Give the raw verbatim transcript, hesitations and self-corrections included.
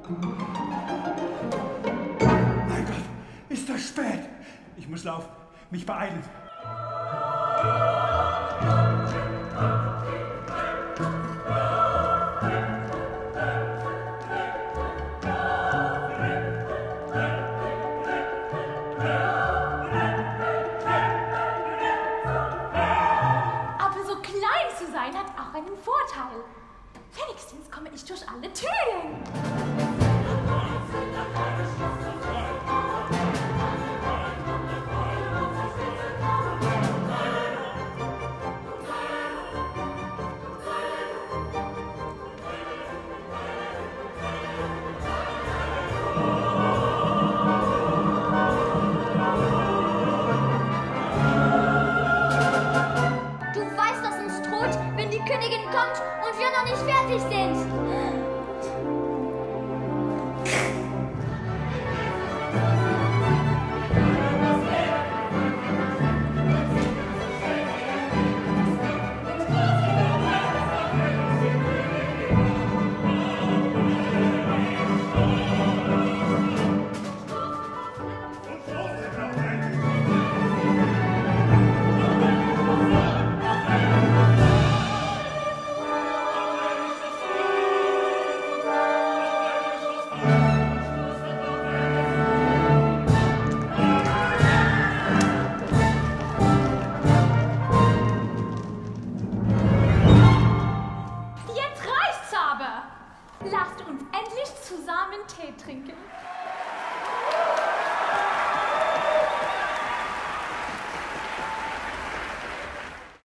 Mein Gott, ist das spät. Ich muss laufen, mich beeilen. Aber so klein zu sein hat auch einen Vorteil. Wenigstens komme ich durch alle Türen.